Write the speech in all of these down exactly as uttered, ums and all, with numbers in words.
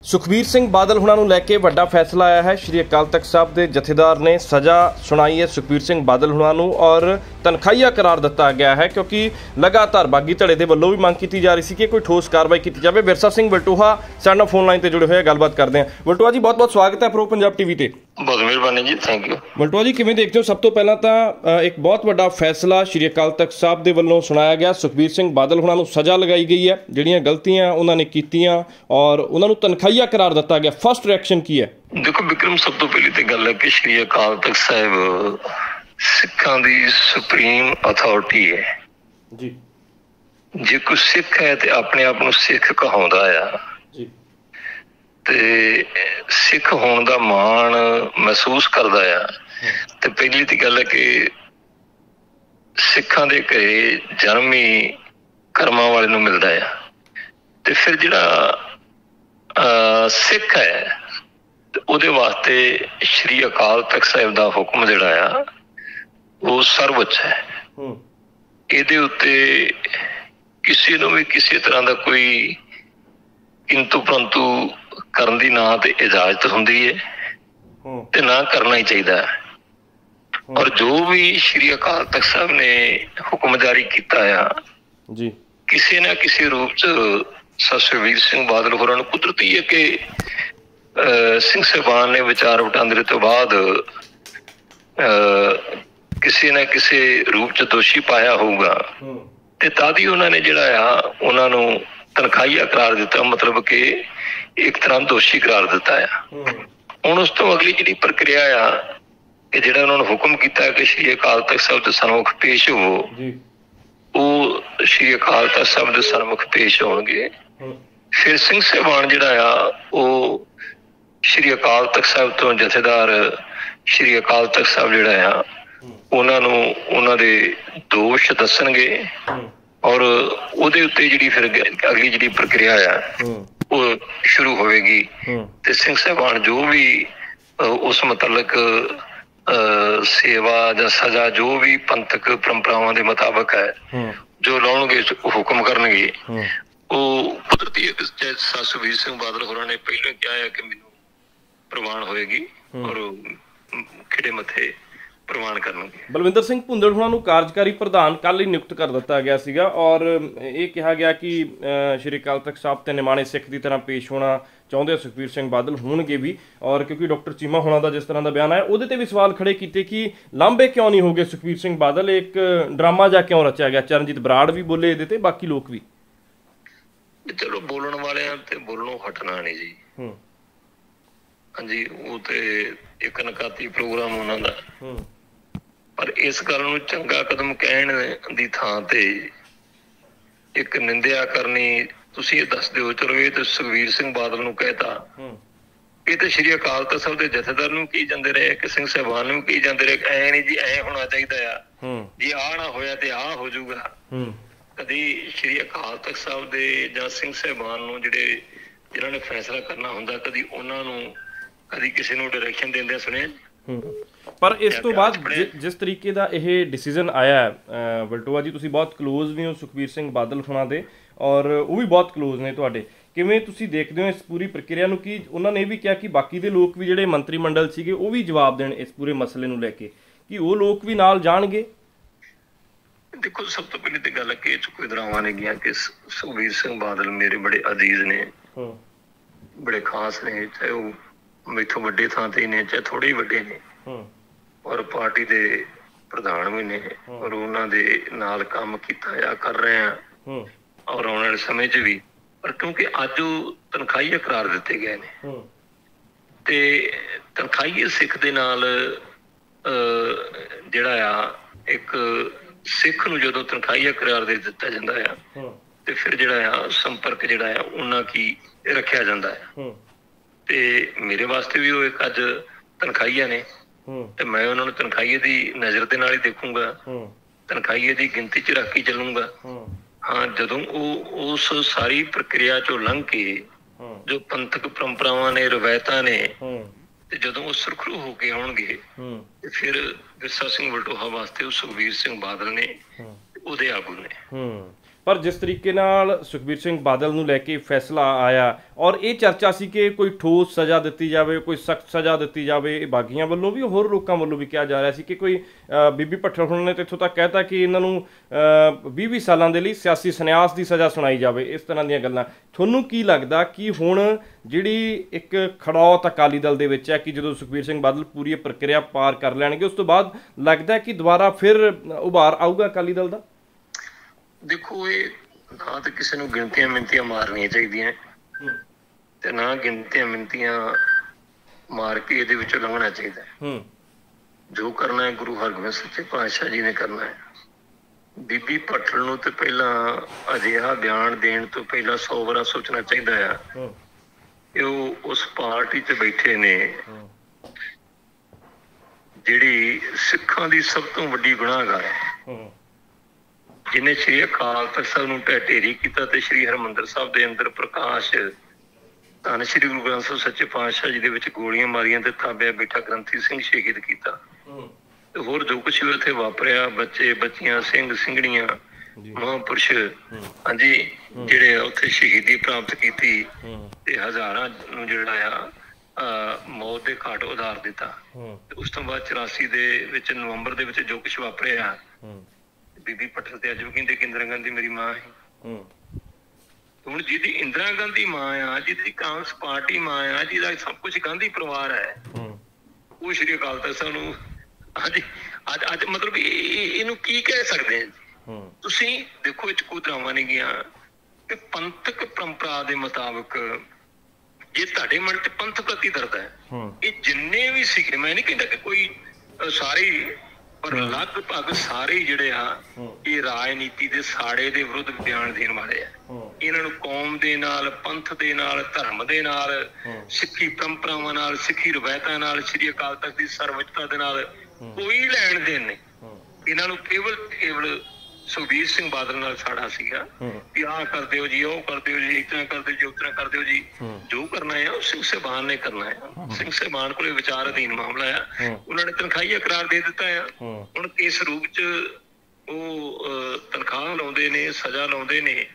ਸੁਖਬੀਰ ਸਿੰਘ ਬਾਦਲ ਹੁਣਾਂ ਨੂੰ ਲੈ ਕੇ ਵੱਡਾ ਫੈਸਲਾ ਆਇਆ ਹੈ। ਸ਼੍ਰੀ ਅਕਾਲ ਤਖਤ ਸਾਹਿਬ ਦੇ ਜਥੇਦਾਰ ਨੇ ਸਜ਼ਾ ਸੁਣਾਈ ਹੈ ਸੁਖਬੀਰ ਸਿੰਘ ਬਾਦਲ ਹੁਣਾਂ ਨੂੰ ਔਰ ਤਨਖਾਹੀਆ ਕਰਾਰ ਦਿੱਤਾ ਗਿਆ ਹੈ, ਕਿਉਂਕਿ ਲਗਾਤਾਰ ਬਾਗੀ ਧੜੇ ਦੇ ਵੱਲੋਂ ਵੀ ਮੰਗ ਕੀਤੀ ਜਾ ਰਹੀ ਸੀ ਕਿ ਕੋਈ ਠੋਸ ਕਾਰਵਾਈ ਕੀਤੀ ਜਾਵੇ। ਵਿਰਸਾ ਸਿੰਘ ਵਲਟੋਹਾ ਸਾਡੇ ਨਾਲ ਫੋਨ ਲਾਈਨ ਤੇ ਜੁੜੇ ਹੋਏ ਆ, ਗੱਲਬਾਤ ਕਰਦੇ ਹਾਂ। ਵਲਟੋਹਾ ਜੀ, ਬਹੁਤ ਬਹੁਤ ਸਵਾਗਤ ਹੈ ਪ੍ਰੋ ਪੰਜਾਬ ਟੀਵੀ ਤੇ। ਬਹੁਤ ਮਿਹਰਬਾਨੀ ਜੀ, ਥੈਂਕ ਯੂ। ਵਲਟੋਹਾ ਜੀ, ਕਿਵੇਂ ਦੇਖਦੇ ਹੋ? ਸਭ ਤੋਂ ਪਹਿਲਾਂ ਤਾਂ ਇੱਕ ਬਹੁਤ ਵੱਡਾ ਫੈਸਲਾ ਸ਼੍ਰੀ ਅਕਾਲ ਤਖਤ ਸਾਹਿਬ ਦੇ ਵੱਲੋਂ ਸੁਣਾਇਆ ਗਿਆ। ਸੁਖਬੀਰ ਸਿੰਘ ਬਾਦਲ ਹੁਣਾਂ ਨੂੰ ਸਜ਼ਾ ਲਗਾਈ ਗਈ ਹੈ, ਜਿਹੜੀਆਂ ਗਲਤੀਆਂ ਉਹਨਾਂ ਨੇ ਕੀਤੀਆਂ ਔਰ ਉਹਨਾਂ ਨੂੰ ਤਨਖਾਹੀਆ ਕਰਾਰ ਦਿੱਤਾ ਗਿਆ। ਫਸਟ ਰਿਐਕਸ਼ਨ ਕੀ ਹੈ? ਦੇਖੋ ਵਿਕਰਮ, ਸਭ ਤੋਂ ਪਹਿਲੀ ਤੇ ਗੱਲ ਹੈ ਕਿ ਸ਼੍ਰੀ ਅਕਾਲ ਤਖਤ ਸਾਹਿਬ ਸਿੱਖਾਂ ਦੀ ਸੁਪਰੀਮ ਅਥਾਰਟੀ ਹੈ ਜੀ। ਜੇ ਕੋਈ ਸਿੱਖ ਹੈ ਤੇ ਆਪਣੇ ਆਪ ਨੂੰ ਸਿੱਖ ਕਹਾਉਂਦਾ ਆ ਜੀ, ਤੇ ਸਿੱਖ ਹੋਣ ਦਾ ਮਾਣ ਮਹਿਸੂਸ ਕਰਦਾ ਆ, ਤੇ ਪਹਿਲੀ ਤੇ ਗੱਲ ਹੈ ਕਿ ਸਿੱਖਾਂ ਦੇ ਘਰੇ ਜਨਮ ਹੀ ਕਰਮਾਂ ਵਾਲੇ ਨੂੰ ਮਿਲਦਾ ਆ। ਤੇ ਫਿਰ ਜਿਹੜਾ ਅਹ ਸਿੱਖ ਹੈ ਉਹਦੇ ਵਾਸਤੇ ਸ਼੍ਰੀ ਅਕਾਲ ਤਖਤ ਸਾਹਿਬ ਦਾ ਹੁਕਮ ਜਿਹੜਾ ਆ ਉਹ ਸਰਵਉੱਚ ਹੈ। ਇਹਦੇ ਉੱਤੇ ਕਿਸੇ ਨੂੰ ਵੀ ਕਿਸੇ ਤਰ੍ਹਾਂ ਦਾ ਕੋਈ ਕਿੰਤੂ ਪਰੰਤੂ ਕਰਨ ਦੀ ਨਾ ਤੇ ਇਜਾਜ਼ਤ ਹੁੰਦੀ ਹੈ ਤੇ ਨਾ ਕਰਨਾ ਹੀ ਚਾਹੀਦਾ ਹੈ। ਔਰ ਜੋ ਵੀ ਸ਼੍ਰੀ ਅਕਾਲ ਤਖਤ ਸਾਹਿਬ ਨੇ ਹੁਕਮ ਜਾਰੀ ਕੀਤਾ ਆ ਜੀ, ਕਿਸੇ ਨਾ ਕਿਸੇ ਰੂਪ ਚ ਸੁਖਬੀਰ ਸਿੰਘ ਬਾਦਲ ਹੋਰਾਂ ਨੂੰ ਕੁਦਰਤੀ ਹੈ ਕਿ ਸਿੰਘ ਸਾਹਿਬਾਨ ਨੇ ਵਿਚਾਰ ਵਟਾਂਦਰੇ ਤੋਂ ਬਾਅਦ ਕਿਸੇ ਨਾ ਕਿਸੇ ਰੂਪ ਚ ਦੋਸ਼ੀ ਪਾਇਆ ਹੋਊਗਾ, ਤੇ ਤਦ ਹੀ ਉਹਨਾਂ ਨੇ ਜਿਹੜਾ ਆ ਉਹਨਾਂ ਨੂੰ ਤਨਖਾਹੀਆ ਕਰਾਰ ਦਿੱਤਾ, ਮਤਲਬ ਕਿ ਇੱਕ ਤਰ੍ਹਾਂ ਦੋਸ਼ੀ ਕਰਾਰ ਦਿੱਤਾ ਆ। ਹੁਣ ਉਸ ਤੋਂ ਅਗਲੀ ਜਿਹੜੀ ਪ੍ਰਕਿਰਿਆ ਆ ਕਿ ਜਿਹੜਾ ਉਹਨਾਂ ਨੂੰ ਹੁਕਮ ਕੀਤਾ ਕਿ ਸ਼੍ਰੀ ਅਕਾਲ ਤਖਤ ਸਾਹਿਬ ਦੇ ਸਨਮੁਖ ਪੇਸ਼ ਹੋਵੋ, ਉਹ ਸ਼੍ਰੀ ਅਕਾਲ ਤਖਤ ਸਾਹਿਬ ਦੇ ਸਨਮੁਖ ਪੇਸ਼ ਹੋਣਗੇ। ਫਿਰ ਸਿੰਘ ਸਾਹਿਬਾਨ ਜਿਹੜਾ ਆ ਉਹ ਸ਼੍ਰੀ ਅਕਾਲ ਤਖਤ ਸਾਹਿਬ ਤੋਂ ਜਥੇਦਾਰ ਸ਼੍ਰੀ ਅਕਾਲ ਤਖਤ ਸਾਹਿਬ ਜਿਹੜਾ ਆ ਉਹਨਾਂ ਨੂੰ ਉਹਨਾਂ ਦੇ ਦੋਸ਼ ਦੱਸਣਗੇ ਔਰ ਉਹਦੇ ਉੱਤੇ ਜਿਹੜੀ ਫਿਰ ਅਗਲੀ ਜਿਹੜੀ ਪ੍ਰਕਿਰਿਆ ਆ ਉਹ ਸ਼ੁਰੂ ਹੋਵੇਗੀ। ਤੇ ਸਿੰਘ ਸਾਹਿਬਾਨ ਜੋ ਵੀ ਉਸ ਮੁਤਲਕ ਸੇਵਾ ਜਾਂ ਸਜ਼ਾ ਜੋ ਵੀ ਪੰਥਕ ਪਰੰਪਰਾਵਾਂ ਦੇ ਮੁਤਾਬਕ ਹੈ ਜੋ ਲਾਉਣਗੇ, ਹੁਕਮ ਕਰਨਗੇ, ਉਹ ਕੁਦਰਤੀ ਸੁਖਬੀਰ ਸਿੰਘ ਬਾਦਲ ਹੋਰਾਂ ਨੇ ਪਹਿਲਾਂ ਕਿਹਾ ਹੈ ਕਿ ਮੈਨੂੰ ਪ੍ਰਵਾਨ ਹੋਏਗੀ ਔਰ ਖਿੜੇ ਮੱਥੇ ਪ੍ਰਵਾਨ ਕਰਨਗੇ। ਬਲਵਿੰਦਰ ਸਿੰਘ ਭੁੰਦੜ ਹੋਰਾਂ ਨੂੰ ਕਾਰਜਕਾਰੀ ਪ੍ਰਧਾਨ ਕੱਲ੍ਹ ਹੀ ਨਿਯੁਕਤ ਕਰ ਦਿੱਤਾ ਗਿਆ ਸੀਗਾ ਔਰ ਇਹ ਕਿਹਾ ਗਿਆ ਕਿ ਸ਼੍ਰੀ ਅਕਾਲ ਤਖਤ ਸਾਹਿਬ ਤੇ ਨਿਮਾਣੇ ਸਿੱਖ ਦੀ ਤਰ੍ਹਾਂ ਪੇਸ਼ ਹੋਣਾ ਚਾਹੁੰਦੇ ਸੁਖਬੀਰ ਸਿੰਘ ਬਾਦਲ ਹੋਣਗੇ ਵੀ। ਔਰ ਕਿਉਂਕਿ ਡਾਕਟਰ ਚੀਮਾ ਹੋਣਾ ਦਾ ਜਿਸ ਤਰ੍ਹਾਂ ਦਾ ਬਿਆਨ ਆਇਆ ਉਹਦੇ ਤੇ ਵੀ ਸਵਾਲ ਖੜੇ ਕੀਤੇ ਕਿ ਲਾਂਭੇ ਕਿਉਂ ਨਹੀਂ ਹੋ ਗਏ ਸੁਖਬੀਰ ਸਿੰਘ ਬਾਦਲ, ਇੱਕ ਡਰਾਮਾ ਜਿਹਾ ਕਿਉਂ ਰਚਿਆ ਗਿਆ? ਚਰਨਜੀਤ ਬਰਾੜ ਵੀ ਬੋਲੇ ਇਹਦੇ ਤੇ, ਬਾਕੀ ਲੋਕ ਵੀ। ਚਲੋ ਬੋਲਣ ਵਾਲਿਆਂ ਤੇ ਬੋਲਣੋਂ ਹਟਣਾ ਨਹੀਂ ਜੀ। ਹਾਂਜੀ, ਉਹ ਤੇ ਇੱਕ ਨਕਾਤੀ ਪ੍ਰੋਗਰਾਮ ਉਹਨਾਂ ਦਾ, ਪਰ ਇਸ ਗੱਲ ਨੂੰ ਚੰਗਾ ਕਦਮ ਕਹਿਣ ਦੀ ਥਾਂ ਤੇ ਇੱਕ ਨਿੰਦਿਆ ਕਰਨੀ, ਤੁਸੀਂ ਇਹ ਦੱਸ ਦਿਓ ਚਲੋ ਇਹ ਤਾਂ ਸੁਖਬੀਰ ਸਿੰਘ ਬਾਦਲ ਨੂੰ ਕਹਿਤਾ, ਇਹ ਤਾਂ ਸ਼੍ਰੀ ਅਕਾਲ ਤਖਤ ਸਾਹਿਬ ਦੇ ਜਥੇਦਾਰ ਨੂੰ ਕਹੀ ਜਾਂਦੇ ਰਹੇ ਕਿ ਸਿੰਘ ਸਾਹਿਬਾਨ ਨੂੰ ਕਹੀ ਜਾਂਦੇ ਰਹੇ ਐ ਨੀ ਜੀ ਐ ਹੋਣਾ ਚਾਹੀਦਾ ਆ, ਜੇ ਆਹ ਨਾ ਹੋਇਆ ਤੇ ਆਹ ਹੋ ਜਾਊਗਾ। ਕਦੀ ਸ਼੍ਰੀ ਅਕਾਲ ਤਖਤ ਸਾਹਿਬ ਦੇ ਜਾਂ ਸਿੰਘ ਸਾਹਿਬਾਨ ਨੂੰ ਜਿਹੜੇ ਜਿਹਨਾਂ ਨੇ ਫੈਸਲਾ ਕਰਨਾ ਹੁੰਦਾ, ਕਦੀ ਉਹਨਾਂ ਨੂੰ ਕਦੀ ਕਿਸੇ ਨੂੰ ਡਾਇਰੈਕਸ਼ਨ ਦਿੰਦਿਆਂ ਸੁਣਿਆ? ਪਰ ਇਸ ਤੋਂ ਬਾਅਦ ਜਿਸ ਤਰੀਕੇ ਦਾ ਇਹ ਡਿਸੀਜ਼ਨ ਆਇਆ, ਵਲਟੋਹਾ ਜੀ ਤੁਸੀਂ ਬਹੁਤ ਕਲੋਜ਼ ਵੀ ਹੋ ਸੁਖਬੀਰ ਸਿੰਘ ਬਾਦਲ ਹੋਣਾ ਦੇ ਔਰ ਉਹ ਵੀ ਬਹੁਤ ਕਲੋਜ਼ ਨੇ ਤੁਹਾਡੇ, ਕਿਵੇਂ ਤੁਸੀਂ ਦੇਖਦੇ ਹੋ ਇਸ ਪੂਰੀ ਪ੍ਰਕਿਰਿਆ ਨੂੰ? ਕਿ ਉਹਨਾਂ ਨੇ ਇਹ ਵੀ ਕਿਹਾ ਕਿ ਬਾਕੀ ਦੇ ਲੋਕ ਵੀ ਜਿਹੜੇ ਮੰਤਰੀ ਮੰਡਲ ਸੀਗੇ ਉਹ ਵੀ ਜਵਾਬ ਦੇਣ ਇਸ ਪੂਰੇ ਮਸਲੇ ਨੂੰ ਲੈ ਕੇ, ਕਿ ਉਹ ਲੋਕ ਵੀ ਨਾਲ ਜਾਣਗੇ? ਦੇਖੋ, ਸਭ ਤੋਂ ਪਹਿਲੀ ਤੇ ਗੱਲ ਹੈ ਕਿ ਇਹ ਚ ਕੋਈ ਦਰਾਵਾਂ ਨਹੀਂ ਗਿਆ ਕਿ ਸੁਖਬੀਰ ਸਿੰਘ ਬਾਦਲ ਮੇਰੇ ਬੜੇ ਅਜ਼ੀਜ਼ ਨੇ, ਬੜੇ ਖਾਸ ਨੇ, ਚਾਹੇ ਉਹ ਮੈਥੋਂ ਵੱਡੇ ਥਾਂ ਤੇ ਨੇ ਚਾਹੇ ਥੋੜੇ ਹੀ ਵੱਡੇ ਨੇ, ਔਰ ਪਾਰਟੀ ਦੇ ਪ੍ਰਧਾਨ ਵੀ ਨੇ, ਔਰ ਉਹਨਾਂ ਦੇ ਨਾਲ ਕੰਮ ਕੀਤਾ ਆ, ਕਰ ਰਹੇ ਆ ਔਰ ਆਉਣ ਵਾਲੇ ਸਮੇਂ ਚ ਵੀ। ਪਰ ਕਿਉਂਕਿ ਅੱਜ ਉਹ ਤਨਖਾਹੀਆ ਕਰਾਰ ਦਿੱਤੇ ਗਏ ਨੇ ਤੇ ਤਨਖਾਹੀਏ ਸਿੱਖ ਦੇ ਨਾਲ ਜਿਹੜਾ ਆ ਇੱਕ ਸਿੱਖ ਨੂੰ ਜਦੋਂ ਤਨਖਾਹੀਆ ਕਰਾਰ ਦੇ ਦਿੱਤਾ ਜਾਂਦਾ ਆ ਤੇ ਫਿਰ ਜਿਹੜਾ ਆ ਸੰਪਰਕ ਜਿਹੜਾ ਆ ਉਹਨਾਂ ਕੀ ਰੱਖਿਆ ਜਾਂਦਾ ਆ। ਤੇ ਮੇਰੇ ਵਾਸਤੇ ਵੀ ਉਹ ਇੱਕ ਅੱਜ ਤਨਖਾਹੀਆ ਨੇ ਤੇ ਮੈਂ ਉਹਨਾਂ ਨੂੰ ਤਨਖਾਹੀਏ ਦੀ ਨਜ਼ਰ ਦੇ ਨਾਲ ਹੀ ਦੇਖੂੰਗਾ, ਤਨਖਾਹੀਏ ਦੀ ਗਿਣਤੀ ਚ ਰੱਖ ਕੇ ਚੱਲੂੰਗਾ। ਹਾਂ, ਜਦੋਂ ਉਹ ਉਸ ਸਾਰੀ ਪ੍ਰਕਿਰਿਆ ਚੋਂ ਲੰਘ ਕੇ ਜੋ ਪੰਥਕ ਪਰੰਪਰਾਵਾਂ ਨੇ, ਰਵਾਇਤਾਂ ਨੇ, ਤੇ ਜਦੋਂ ਉਹ ਸੁਰਖਰੂ ਹੋ ਕੇ ਆਉਣਗੇ ਤੇ ਫਿਰ ਵਿਰਸਾ ਸਿੰਘ ਵਲਟੋਹਾ ਵਾਸਤੇ ਉਹ ਸੁਖਬੀਰ ਸਿੰਘ ਬਾਦਲ ਨੇ, ਉਹਦੇ ਆਗੂ ਨੇ। ਪਰ ਜਿਸ ਤਰੀਕੇ ਨਾਲ ਸੁਖਬੀਰ ਸਿੰਘ ਬਾਦਲ ਨੂੰ ਲੈ ਕੇ ਫੈਸਲਾ ਆਇਆ ਔਰ ਇਹ ਚਰਚਾ ਸੀ ਕਿ ਕੋਈ ਠੋਸ ਸਜ਼ਾ ਦਿੱਤੀ ਜਾਵੇ, ਕੋਈ ਸਖਤ ਸਜ਼ਾ ਦਿੱਤੀ ਜਾਵੇ, ਬਾਗੀਆਂ ਵੱਲੋਂ ਵੀ ਹੋਰ ਲੋਕਾਂ ਵੱਲੋਂ ਵੀ ਕਿਹਾ ਜਾ ਰਿਹਾ ਸੀ ਕਿ ਕੋਈ ਬੀਬੀ ਭੱਠਲ ਹੁਣਾਂ ਨੇ ਤਾਂ ਇੱਥੋਂ ਤੱਕ ਕਹਿਤਾ ਕਿ ਇਹਨਾਂ ਨੂੰ ਵੀਹ ਵੀਹ ਸਾਲਾਂ ਦੇ ਲਈ ਸਿਆਸੀ ਸੰਨਿਆਸ ਦੀ ਸਜ਼ਾ ਸੁਣਾਈ ਜਾਵੇ। ਇਸ ਤਰ੍ਹਾਂ ਦੀਆਂ ਗੱਲਾਂ ਤੁਹਾਨੂੰ ਕੀ ਲੱਗਦਾ ਕਿ ਹੁਣ ਜਿਹੜੀ ਇੱਕ ਖੜੌਤ ਅਕਾਲੀ ਦਲ ਦੇ ਵਿੱਚ ਹੈ ਕਿ ਜਦੋਂ ਸੁਖਬੀਰ ਸਿੰਘ ਬਾਦਲ ਪੂਰੀ ਪ੍ਰਕਿਰਿਆ ਪਾਰ ਕਰ ਲੈਣਗੇ ਉਸ ਤੋਂ ਬਾਅਦ ਲੱਗਦਾ ਕਿ ਦੁਬਾਰਾ ਫਿਰ ਉਭਾਰ ਆਊਗਾ ਅਕਾਲੀ ਦਲ ਦਾ? ਦੇਖੋ, ਇਹ ਨਾ ਤਾਂ ਕਿਸੇ ਨੂੰ ਗਿਣਤੀਆਂ ਮਿਣਤੀਆਂ ਮਾਰਨੀਆਂ ਚਾਹੀਦੀਆਂ ਤੇ ਨਾ ਗਿਣਤੀਆਂ ਮਿਣਤੀਆਂ ਮਾਰ ਕੇ ਇਹਦੇ ਵਿੱਚੋਂ ਲੰਘਣਾ ਚਾਹੀਦਾ। ਜੋ ਕਰਨਾ ਹੈ ਗੁਰੂ ਹਰਗੋਬਿੰਦ ਸੱਚੇ ਪਾਤਸ਼ਾਹ ਜੀ ਨੇ ਕਰਨਾ ਹੈ। ਬੀਬੀ ਭੱਠਲ ਨੂੰ ਤੇ ਪਹਿਲਾਂ ਅਜਿਹਾ ਬਿਆਨ ਦੇਣ ਤੋਂ ਪਹਿਲਾਂ ਸੌ ਵਾਰ ਸੋਚਣਾ ਚਾਹੀਦਾ ਆ। ਉਹ ਉਸ ਪਾਰਟੀ 'ਚ ਬੈਠੇ ਨੇ ਜਿਹੜੀ ਸਿੱਖਾਂ ਦੀ ਸਭ ਤੋਂ ਵੱਡੀ ਗੁਨਾਹਗਾਰ ਹੈ, ਜਿਹਨੇ ਸ਼੍ਰੀ ਅਕਾਲ ਤਖਤ ਸਾਹਿਬ ਨੂੰ ਢਹਿ ਢੇਰੀ ਕੀਤਾ ਤੇ ਸ਼੍ਰੀ ਹਰਿਮੰਦਰ ਸਾਹਿਬ ਦੇ ਅੰਦਰ ਪ੍ਰਕਾਸ਼ ਧੰਨ ਸ਼੍ਰੀ ਗੁਰੂ ਗ੍ਰੰਥ ਸਾਹਿਬ ਸੱਚੇ ਪਾਤਸ਼ਾਹ ਜੀ ਦੇ ਵਿੱਚ ਗੋਲੀਆਂ ਮਾਰੀਆਂ ਤੇ ਤਾਬਿਆ ਬੈਠਾ ਗ੍ਰੰਥੀ ਸਿੰਘ ਸ਼ਹੀਦ ਕੀਤਾ ਤੇ ਹੋਰ ਜੋ ਕੁਛ ਵੀ ਉੱਥੇ ਵਾਪਰਿਆ, ਬੱਚੇ ਬੱਚੀਆਂ ਸਿੰਘ ਸਿੰਘਣੀਆਂ ਮਹਾਂਪੁਰਸ਼ ਹਾਂਜੀ ਜਿਹੜੇ ਉੱਥੇ ਸ਼ਹੀਦੀ ਪ੍ਰਾਪਤ ਕੀਤੀ ਤੇ ਹਜ਼ਾਰਾਂ ਨੂੰ ਜਿਹੜਾ ਆ ਅਹ ਮੌਤ ਦੇ ਘਾਟ ਉਤਾਰ ਦਿੱਤਾ। ਤੇ ਉਸ ਤੋਂ ਬਾਅਦ ਚੁਰਾਸੀ ਦੇ ਵਿੱਚ ਨਵੰਬਰ ਦੇ ਵਿੱਚ ਜੋ ਕੁਛ ਵਾਪਰਿਆ, ਬੀਬੀ ਭੱਠਲ ਤੇ ਅੱਜ ਵੀ ਕਹਿੰਦੇ ਕਿ ਇੰਦਰਾ ਗਾਂਧੀ ਮੇਰੀ ਮਾਂ ਸੀ। ਹੁਣ ਜਿਹਦੀ ਇੰਦਰਾ ਗਾਂਧੀ ਮਾਂ ਆ, ਜਿਹਦੀ ਕਾਂਗਰਸ ਪਾਰਟੀ ਮਾਂ ਆ, ਜਿਹਦਾ ਸਭ ਕੁਛ ਗਾਂਧੀ ਪਰਿਵਾਰ ਹੈ, ਉਹ ਸ਼੍ਰੀ ਅਕਾਲ ਤਖਤ ਸਾਹਿਬ ਨੂੰ ਅੱਜ ਅੱਜ ਅੱਜ ਮਤਲਬ ਇਹਨੂੰ ਕੀ ਕਹਿ ਸਕਦੇ ਆ ਤੁਸੀਂ? ਦੇਖੋ, ਇਹ 'ਚ ਕੋਈ ਡਰਾਮਾ ਨਹੀਂ ਗਿਆ ਕਿ ਪੰਥਕ ਪਰੰਪਰਾ ਦੇ ਮੁਤਾਬਕ ਜੇ ਤੁਹਾਡੇ ਮਨ 'ਚ ਪੰਥ ਪ੍ਰਤੀ ਦਰਦ ਹੈ, ਇਹ ਜਿੰਨੇ ਵੀ ਸੀਗੇ, ਮੈਂ ਨਹੀਂ ਕਹਿੰਦਾ ਕਿ ਕੋਈ ਸਾਰੇ, ਪਰ ਲਗਭਗ ਸਾਰੇ ਜਿਹੜੇ ਆ ਇਹ ਰਾਜਨੀਤੀ ਦੇ ਸਾੜੇ ਦੇ ਵਿਰੁੱਧ ਬਿਆਨ ਦੇਣ ਵਾਲੇ ਆ। ਇਹਨਾਂ ਨੂੰ ਕੌਮ ਦੇ ਨਾਲ, ਪੰਥ ਦੇ ਨਾਲ, ਧਰਮ ਦੇ ਨਾਲ, ਸਿੱਖੀ ਪਰੰਪਰਾਵਾਂ ਨਾਲ, ਸਿੱਖੀ ਰਵਾਇਤਾਂ ਨਾਲ, ਸ਼੍ਰੀ ਅਕਾਲ ਤਖਤ ਦੀ ਸਰਵਉੱਚਤਾ ਦੇ ਨਾਲ ਕੋਈ ਲੈਣ ਦੇਣ ਨਹੀਂ। ਇਹਨਾਂ ਨੂੰ ਕੇਵਲ ਕੇਵਲ ਸੁਖਬੀਰ ਸਿੰਘ ਬਾਦਲ ਨਾਲ ਸਾੜਾ ਸੀਗਾ ਕਿ ਆਹ ਕਰ ਦਿਓ ਜੀ, ਉਹ ਕਰ ਦਿਓ ਜੀ, ਇਸ ਤਰ੍ਹਾਂ ਕਰ ਦਿਓ ਜੀ, ਉਸ ਤਰ੍ਹਾਂ ਕਰ ਦਿਓ ਜੀ। ਜੋ ਕਰਨਾ ਹੈ ਉਹ ਸਿੰਘ ਸਾਹਿਬਾਨ ਨੇ ਕਰਨਾ ਹੈ। ਸਿੰਘ ਸਾਹਿਬਾਨ ਕੋਲੇ ਵਿਚਾਰ ਅਧੀਨ ਮਾਮਲਾ ਆ, ਉਹਨਾਂ ਨੇ ਤਨਖਾਹੀਆ ਕਰਾਰ ਦੇ ਦਿੱਤਾ ਆ। ਹੁਣ ਕਿਸ ਰੂਪ ਚ ਉਹ ਤਨਖਾਹ ਲਾਉਂਦੇ ਨੇ, ਸਜ਼ਾ ਲਾਉਂਦੇ ਨੇ,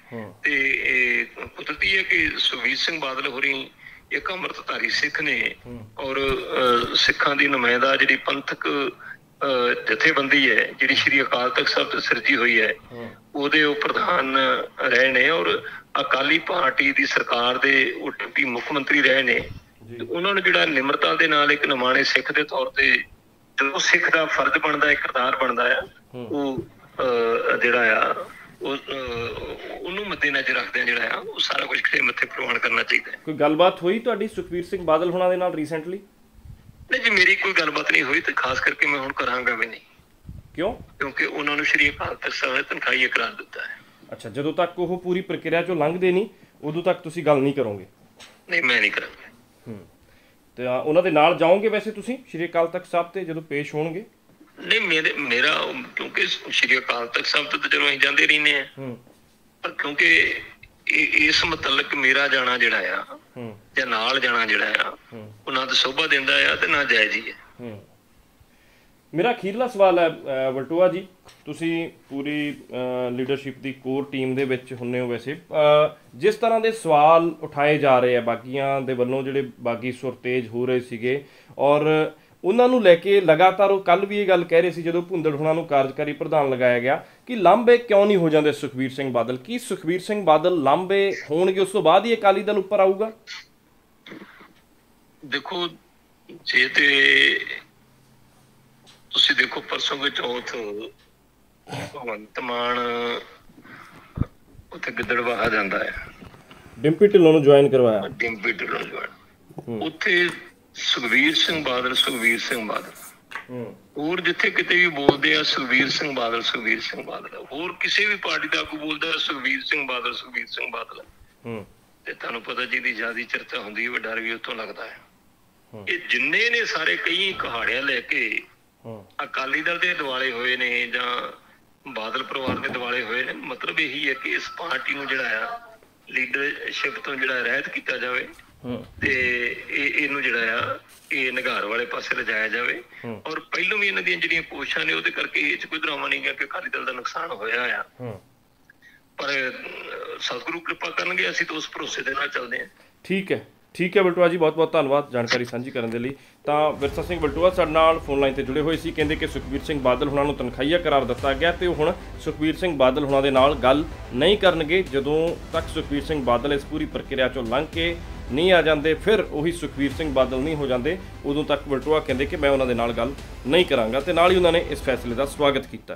ਤੇ ਕੁਦਰਤੀ ਹੈ ਕਿ ਸੁਖਬੀਰ ਸਿੰਘ ਬਾਦਲ ਹੋਰੀ ਇੱਕ ਅੰਮ੍ਰਿਤਧਾਰੀ ਸਿੱਖ ਨੇ ਔਰ ਸਿੱਖਾਂ ਦੀ ਨੁਮਾਇੰਦਾ ਜਿਹੜੀ ਪੰਥਕ ਜਥੇਬੰਦੀ ਹੈ ਜਿਹੜੀ ਸ਼੍ਰੀ ਅਕਾਲ ਤਖਤ ਸਾਹਿਬ ਤੋਂ ਸਿਰਜੀ ਹੋਈ ਹੈ, ਉਹਦੇ ਉਹ ਪ੍ਰਧਾਨ ਰਹੇ ਨੇ ਔਰ ਅਕਾਲੀ ਪਾਰਟੀ ਦੀ ਸਰਕਾਰ ਦੇ ਉਹ ਡਿਪਟੀ ਮੁੱਖ ਮੰਤਰੀ ਰਹੇ ਨੇ। ਉਹਨਾਂ ਨੂੰ ਜਿਹੜਾ ਨਿਮਰਤਾ ਦੇ ਨਾਲ ਇੱਕ ਨਿਮਾਣੇ ਸਿੱਖ ਦੇ ਤੌਰ ਤੇ ਜੋ ਸਿੱਖ ਦਾ ਫਰਜ਼ ਬਣਦਾ ਹੈ, ਕਿਰਦਾਰ ਬਣਦਾ ਆ, ਉਹ ਜਿਹੜਾ ਆ ਉਹ ਉਹਨੂੰ ਮੱਦੇ ਨਜ਼ਰ ਰੱਖਦੇ ਜਿਹੜਾ ਆ ਉਹ ਸਾਰਾ ਕੁਝ ਖੜੇ ਮੱਥੇ ਪ੍ਰਵਾਨ ਕਰਨਾ ਚਾਹੀਦਾ। ਕੋਈ ਗੱਲਬਾਤ ਹੋਈ ਤੁਹਾਡੀ ਸੁਖਬੀਰ ਸਿੰਘ ਬਾਦਲ ਹੋਣਾ ਦੇ ਨਾਲ ਰੀਸੈਂਟਲੀ? ਨਹੀਂ ਜੀ, ਮੇਰੀ ਕੋਈ ਗੱਲਬਾਤ ਨਹੀਂ ਹੋਈ ਤੇ ਖਾਸ ਕਰਕੇ ਮੈਂ ਹੁਣ ਕਰਾਂਗਾ ਵੀ ਨਹੀਂ। ਕਿਉਂ? ਕਿਉਂਕਿ ਉਹਨਾਂ ਨੂੰ ਸ਼੍ਰੀ ਅਕਾਲ ਤਖਤ ਸਾਹਿਬ ਨੇ ਤਨਖਾਹੀਆ ਕਰਾਰ ਦਿੱਤਾ ਹੈ। ਅੱਛਾ, ਜਦੋਂ ਤੱਕ ਉਹ ਪੂਰੀ ਪ੍ਰਕਿਰਿਆ ਚੋਂ ਲੰਘਦੇ ਨਹੀਂ ਉਦੋਂ ਤੱਕ ਤੁਸੀਂ ਗੱਲ ਨਹੀਂ ਕਰੋਗੇ? ਨਹੀਂ, ਮੈਂ ਨਹੀਂ ਕਰਾਂਗਾ। ਹੂੰ, ਤੇ ਉਹਨਾਂ ਦੇ ਨਾਲ ਜਾਓਗੇ ਵੈਸੇ ਤੁਸੀਂ ਸ਼੍ਰੀ ਅਕਾਲ ਤਖਤ ਸਾਹਿਬ ਤੇ ਜਦੋਂ ਪੇਸ਼ ਹੋਣਗੇ? ਨਹੀਂ, ਮੇਰੇ ਮੇਰਾ ਕਿਉਂਕਿ ਸ਼੍ਰੀ ਅਕਾਲ ਤਖਤ ਸਾਹਿਬ ਤੇ ਜਦੋਂ ਅਸੀਂ ਜਾਂਦੇ ਰਹਿੰਦੇ ਹਾਂ, ਪਰ ਕਿਉਂਕਿ ਇਸ ਮੁਤਲਕ ਮੇਰਾ ਜਾਣਾ ਜਿਹੜਾ ਆ ਜਾਂ ਨਾਲ ਜਾਣਾ ਜਿਹੜਾ ਆ ਉਹ ਨਾ ਤਾਂ ਸ਼ੋਭਾ ਦਿੰਦਾ ਆ ਤੇ ਨਾ ਜਾਇਜ਼ ਹੀ ਹੈ। ਮੇਰਾ ਅਖੀਰਲਾ ਸਵਾਲ ਹੈ ਵਲਟੋਆ ਜੀ, ਤੁਸੀਂ ਪੂਰੀ ਲੀਡਰਸ਼ਿਪ ਦੀ ਕੋਰ ਟੀਮ ਦੇ ਵਿੱਚ ਹੁੰਦੇ ਹੋ, ਵੈਸੇ ਜਿਸ ਤਰ੍ਹਾਂ ਦੇ ਸਵਾਲ ਉਠਾਏ ਜਾ ਰਹੇ ਆ ਬਾਗੀਆਂ ਦੇ ਵੱਲੋਂ, ਜਿਹੜੇ ਬਾਗੀ ਸੁਰ ਤੇਜ਼ ਹੋ ਰਹੇ ਸੀਗੇ ਔਰ ਉਹਨਾਂ ਨੂੰ ਲੈ ਕੇ ਲਗਾਤਾਰ ਉਹ ਕੱਲ੍ਹ ਵੀ ਇਹ ਗੱਲ ਕਹਿ ਰਹੇ ਸੀ ਜਦੋਂ ਭੁੰਦੜ ਹੁਣਾਂ ਨੂੰ ਕਾਰਜਕਾਰੀ ਪ੍ਰਧਾਨ ਲਗਾਇਆ ਗਿਆ ਕਿ ਲਾਂਭੇ ਕਿਉਂ ਨਹੀਂ ਹੋ ਜਾਂਦੇ ਸੁਖਬੀਰ ਸਿੰਘ ਬਾਦਲ? ਕੀ ਸੁਖਬੀਰ ਸਿੰਘ ਬਾਦਲ ਲਾਂਭੇ ਹੋਣਗੇ ਉਸ ਤੋਂ ਬਾਅਦ ਹੀ ਅਕਾਲੀ ਦਲ ਉੱਪਰ ਆਊਗਾ? ਦੇਖੋ, ਜੇ ਤੇ ਤੁਸੀਂ ਦੇਖੋ ਪਰਸੋਂ ਦੇ ਚੌਥ ਭਗਵੰਤ ਮਾਨ ਉੱਥੇ ਗਿੱਦੜਬਾਹਾ ਜਾਂਦਾ ਹੈ, ਡਿੰਪੀ ਢਿੱਲੋਂ ਨੂੰ ਜੁਆਇਨ ਕਰਵਾਇਆ। ਡਿੰਪੀ ਢਿੱਲੋਂ ਨੂੰ ਜੁਆਇਨ ਉੱਥੇ ਸੁਖਬੀਰ ਸਿੰਘ ਬਾਦਲ ਸੁਖਬੀਰ ਸਿੰਘ ਬਾਦਲ ਹੋਰ ਜਿੱਥੇ ਕਿਤੇ ਵੀ ਬੋਲਦੇ ਆ ਸੁਖਬੀਰ ਸਿੰਘ ਬਾਦਲ ਸੁਖਬੀਰ ਸਿੰਘ ਬਾਦਲ, ਹੋਰ ਕਿਸੇ ਵੀ ਪਾਰਟੀ ਦਾ ਆਗੂ ਬੋਲਦਾ ਸੁਖਬੀਰ ਸਿੰਘ ਬਾਦਲ ਸੁਖਬੀਰ ਸਿੰਘ ਬਾਦਲ, ਤੇ ਤੁਹਾਨੂੰ ਪਤਾ ਜਿਹਦੀ ਜ਼ਿਆਦਾ ਚਰਚਾ ਹੁੰਦੀ ਹੈ ਡਰ ਵੀ ਉੱਥੋਂ ਲੱਗਦਾ ਹੈ। ਇਹ ਜਿੰਨੇ ਨੇ ਸਾਰੇ ਕਈ ਕਹਾੜੀਆਂ ਲੈ ਕੇ ਅਕਾਲੀ ਦਲ ਦੇ ਦਿਵਾਲੇ ਹੋਏ ਨੇ ਜਾਂ ਬਾਦਲ ਪਰਿਵਾਰ ਦੇ ਦਿਵਾਲੇ ਹੋਏ ਨੇ, ਮਤਲਬ ਇਹੀ ਹੈ ਕਿ ਇਸ ਪਾਰਟੀ ਨੂੰ ਜਿਹੜਾ ਆ ਲੀਡਰਸ਼ਿਪ ਤੋਂ ਜਿਹੜਾ ਰਹਿਤ ਕੀਤਾ ਜਾਵੇ ਤੇ ਇਹ ਇਹਨੂੰ ਜਿਹੜਾ ਆ ਇਹ ਨਿਗਾਰ ਵਾਲੇ ਪਾਸੇ ਲਿਜਾਇਆ ਜਾਵੇ। ਔਰ ਪਹਿਲੋਂ ਵੀ ਇਹਨਾਂ ਦੀਆਂ ਜਿਹੜੀਆਂ ਕੋਸ਼ਿਸ਼ਾਂ ਨੇ ਉਹਦੇ ਕਰਕੇ ਇਹ ਚ ਕੋਈ ਡਰਾਮਾ ਨਹੀਂ ਗਿਆ ਕਿ ਅਕਾਲੀ ਦਲ ਦਾ ਨੁਕਸਾਨ ਹੋਇਆ ਆ, ਪਰ ਮਹਾਰਾਜ ਸਤਿਗੁਰੂ ਕਿਰਪਾ ਕਰਨਗੇ, ਅਸੀਂ ਤਾਂ ਉਸ ਭਰੋਸੇ ਦੇ ਨਾਲ ਚੱਲਦੇ ਹਾਂ। ਠੀਕ ਹੈ, ਠੀਕ ਹੈ ਬਲਟੋਆ ਜੀ, ਬਹੁਤ ਬਹੁਤ ਧੰਨਵਾਦ ਜਾਣਕਾਰੀ ਸਾਂਝੀ ਕਰਨ ਦੇ ਲਈ। ਤਾਂ ਵਿਰਸਾ ਸਿੰਘ ਬਲਟੋਆ ਸਾਡੇ ਨਾਲ ਫੋਨ ਲਾਈਨ ਤੇ ਜੁੜੇ ਹੋਏ ਸੀ। ਕਹਿੰਦੇ ਕਿ ਸੁਖਬੀਰ ਸਿੰਘ ਬਾਦਲ ਹੁਣਾਂ ਨੂੰ ਤਨਖਾਹੀਆ ਕਰਾਰ ਦਿੱਤਾ ਗਿਆ ਤੇ ਉਹ ਹੁਣ ਸੁਖਬੀਰ ਸਿੰਘ ਬਾਦਲ ਹੁਣਾਂ ਦੇ ਨਾਲ ਗੱਲ ਨਹੀਂ ਕਰਨਗੇ। ਜਦੋਂ ਤੱਕ ਸੁਖਬੀਰ ਸਿੰਘ ਬਾਦਲ ਇਸ ਪੂਰੀ ਪ੍ਰਕਿਰਿਆ ਚੋਂ ਲੰਘ ਕੇ ਨਹੀਂ ਆ ਜਾਂਦੇ, ਫਿਰ ਉਹੀ ਸੁਖਬੀਰ ਸਿੰਘ ਬਾਦਲ ਨਹੀਂ ਹੋ ਜਾਂਦੇ, ਉਦੋਂ ਤੱਕ ਬਲਟੋਆ ਕਹਿੰਦੇ ਕਿ ਮੈਂ ਉਹਨਾਂ ਦੇ ਨਾਲ ਗੱਲ ਨਹੀਂ ਕਰਾਂਗਾ। ਤੇ ਨਾਲ ਹੀ ਉਹਨਾਂ ਨੇ ਇਸ ਫੈਸਲੇ ਦਾ ਸਵਾਗਤ ਕੀਤਾ।